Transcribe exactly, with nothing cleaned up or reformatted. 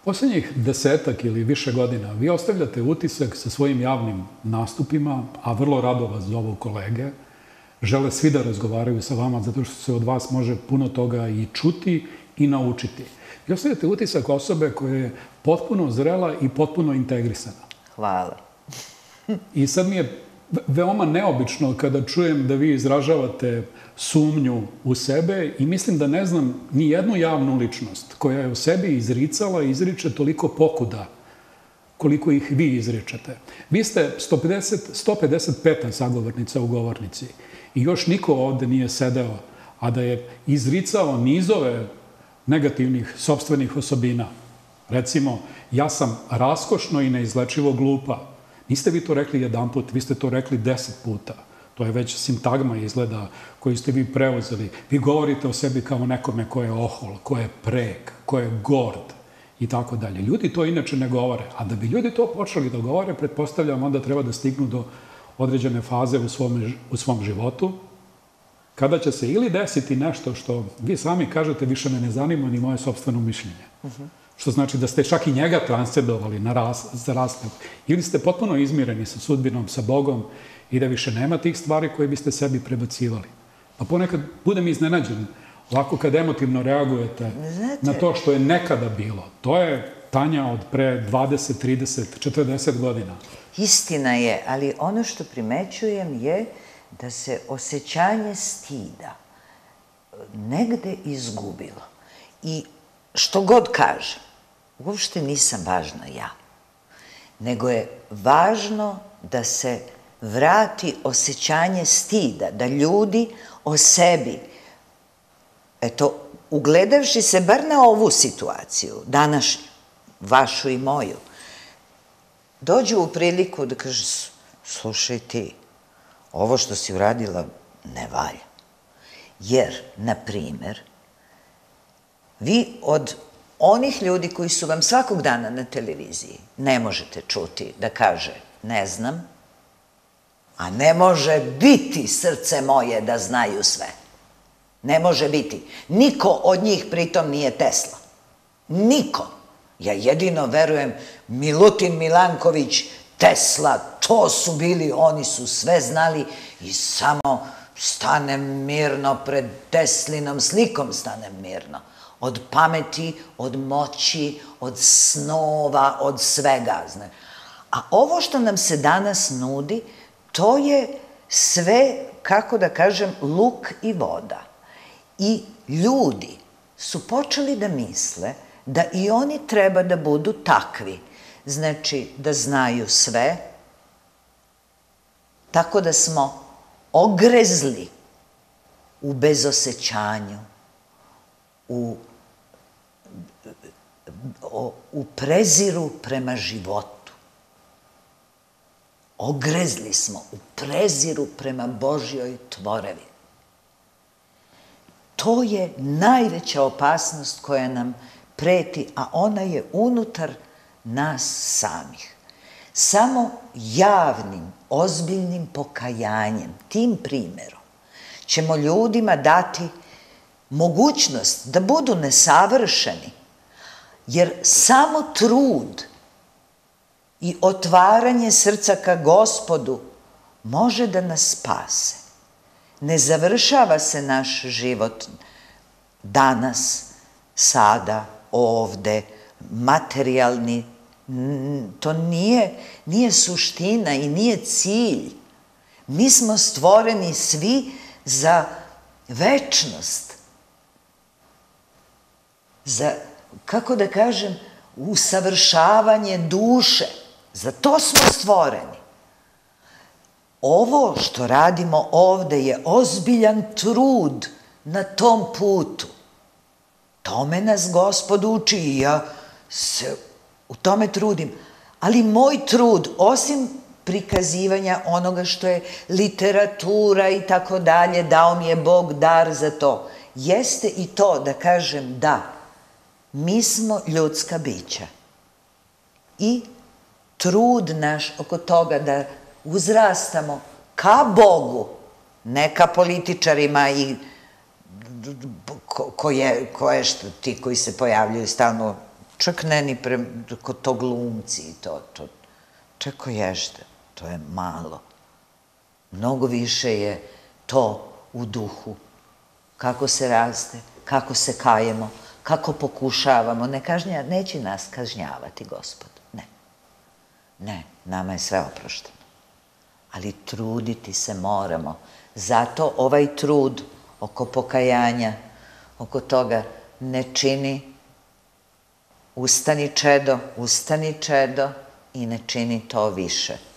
Poslednjih desetak ili više godina vi ostavljate utisak sa svojim javnim nastupima, a vrlo rado vas zovu kolege, žele svi da razgovaraju sa vama zato što se od vas može puno toga i čuti i naučiti. Vi ostavljate utisak osobe koja je potpuno zrela i potpuno integrisana. Hvala. I sad mi je veoma neobično kada čujem da vi izražavate sumnju u sebe i mislim da ne znam ni jednu javnu ličnost koja je u sebi izricala i izriče toliko pokuda koliko ih vi izričete. Vi ste sto pedeset peta sagovornica u govornici i još niko ovde nije sedeo, a da je izricao nizove negativnih sopstvenih osobina. Recimo, ja sam raskošno i neizlečivo glupa. Niste vi to rekli jedan put, vi ste to rekli deset puta. To je već sintagma izgleda koju ste vi preuzeli. Vi govorite o sebi kao nekome ko je ohol, ko je prek, ko je gord i tako dalje. Ljudi to inače ne govore. A da bi ljudi to počeli da govore, pretpostavljam, onda treba da stignu do određene faze u svom, u svom životu, kada će se ili desiti nešto što vi sami kažete više me ne zanima ni moje sopstveno mišljenje. Što znači da ste čak i njega transcendovali na ras, za rastav. Ili ste potpuno izmireni sa sudbinom, sa Bogom i da više nema tih stvari koje biste sebi prebacivali. Pa ponekad budem iznenađen ovako kad emotivno reagujete na to što je nekada bilo. To je Tanja od pre dvadeset, trideset, četrdeset godina. Istina je, ali ono što primećujem je da se osjećanje stida negde izgubilo. I što god kažem, uopšte nisam važna ja, nego je važno da se vrati osjećanje stida, da ljudi o sebi, eto, ugledavši se bar na ovu situaciju, današnju, vašu i moju, dođu u priliku da kaže, slušaj ti, ovo što si uradila ne valja. Jer, na primer, vi od onih ljudi koji su vam svakog dana na televiziji ne možete čuti da kaže ne znam, a ne može biti srce moje da znaju sve. Ne može biti. Niko od njih pritom nije Tesla. Niko. Ja jedino verujem Milutin Milanković, Tesla, to su bili, oni su sve znali i samo stanem mirno pred Teslinom slikom, stanem mirno. Od pameti, od moći, od snova, od svega. A ovo što nam se danas nudi, to je sve, kako da kažem, luk i voda. I ljudi su počeli da misle da i oni treba da budu takvi. Znači, da znaju sve, tako da smo ogrezli u bezosećanju, u, u preziru prema životu. Ogrezli smo u preziru prema Božjoj tvorevi. To je najveća opasnost koja nam preti, a ona je unutar nas samih. Samo javnim, ozbiljnim pokajanjem, tim primerom, ćemo ljudima dati mogućnost da budu nesavršeni, jer samo trud i otvaranje srca ka Gospodu može da nas spase. Ne završava se naš život danas, sada, ovde, materijalni. To nije, nije suština i nije cilj. Mi smo stvoreni svi za večnost. Za, kako da kažem, usavršavanje duše. Za to smo stvoreni. Ovo što radimo ovde je ozbiljan trud na tom putu. Tome nas Gospod uči i ja se u tome trudim. Ali moj trud, osim prikazivanja onoga što je literatura i tako dalje, dao mi je Bog dar za to, jeste i to da kažem da, mi smo ljudska bića. I trud naš oko toga da uzrastamo ka Bogu, ne ka političarima i koje, koje što ti koji se pojavljaju stalno Čak ne ni pre, kod to glumci i to, to. Čeko ježde, to je malo. Mnogo više je to u duhu. Kako se raste, kako se kajemo, kako pokušavamo. Ne kažnja, neće nas kažnjavati Gospod. Ne. Ne, nama je sve oprošteno. Ali truditi se moramo. Zato ovaj trud oko pokajanja, oko toga ne čini ustani čedo, ustani čedo i ne čini to više.